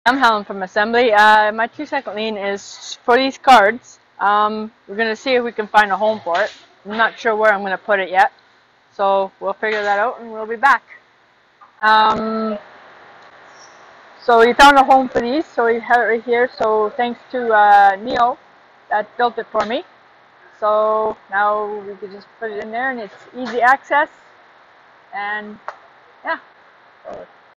I'm Helen from Assembly. My 2-second lean is for these cards. We're going to see if we can find a home for it. I'm not sure where I'm going to put it yet. So we'll figure that out and we'll be back. Um, so we found a home for these. So we have it right here. So thanks to Neil that built it for me. So now we can just put it in there and it's easy access. And yeah. So